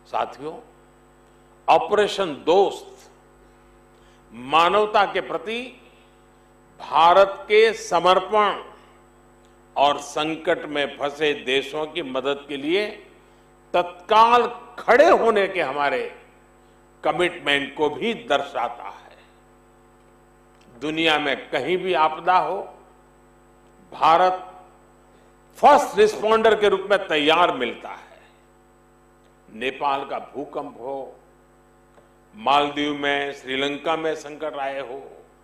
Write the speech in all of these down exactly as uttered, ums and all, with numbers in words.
साथियों, ऑपरेशन दोस्त मानवता के प्रति भारत के समर्पण और संकट में फंसे देशों की मदद के लिए तत्काल खड़े होने के हमारे कमिटमेंट को भी दर्शाता है। दुनिया में कहीं भी आपदा हो, भारत फर्स्ट रिस्पॉन्डर के रूप में तैयार मिलता है। नेपाल का भूकंप हो, मालदीव में, श्रीलंका में संकट आए हो,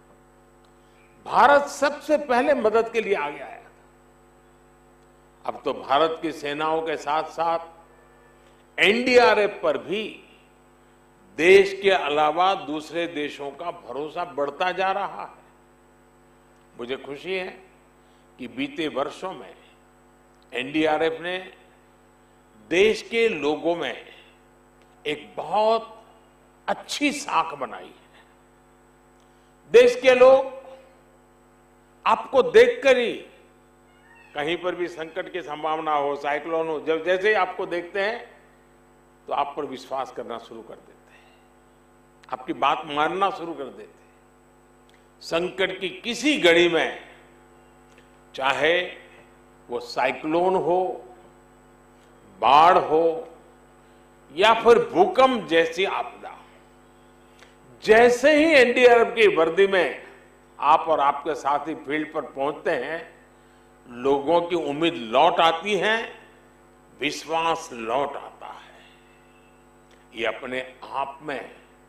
भारत सबसे पहले मदद के लिए आगे आया। अब तो भारत की सेनाओं के साथ साथ एनडीआरएफ पर भी देश के अलावा दूसरे देशों का भरोसा बढ़ता जा रहा है। मुझे खुशी है कि बीते वर्षों में एनडीआरएफ ने देश के लोगों में एक बहुत अच्छी साख बनाई है। देश के लोग आपको देखकर ही, कहीं पर भी संकट की संभावना हो, साइक्लोन हो, जब जैसे ही आपको देखते हैं तो आप पर विश्वास करना शुरू कर देते हैं, आपकी बात मानना शुरू कर देते हैं। संकट की किसी घड़ी में, चाहे वो साइक्लोन हो, बाढ़ हो या फिर भूकंप जैसी आपदा, जैसे ही एनडीआरएफ की वर्दी में आप और आपके साथी फील्ड पर पहुंचते हैं, लोगों की उम्मीद लौट आती है, विश्वास लौट आता है। ये अपने आप में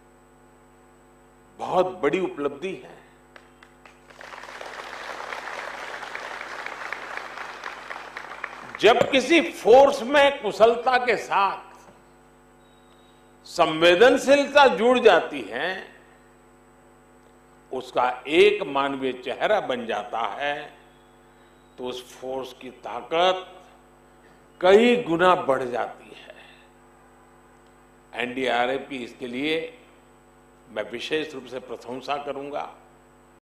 बहुत बड़ी उपलब्धि है। जब किसी फोर्स में कुशलता के साथ संवेदनशीलता जुड़ जाती है, उसका एक मानवीय चेहरा बन जाता है, तो उस फोर्स की ताकत कई गुना बढ़ जाती है। एनडीआरएफ की इसके लिए मैं विशेष रूप से प्रशंसा करूंगा।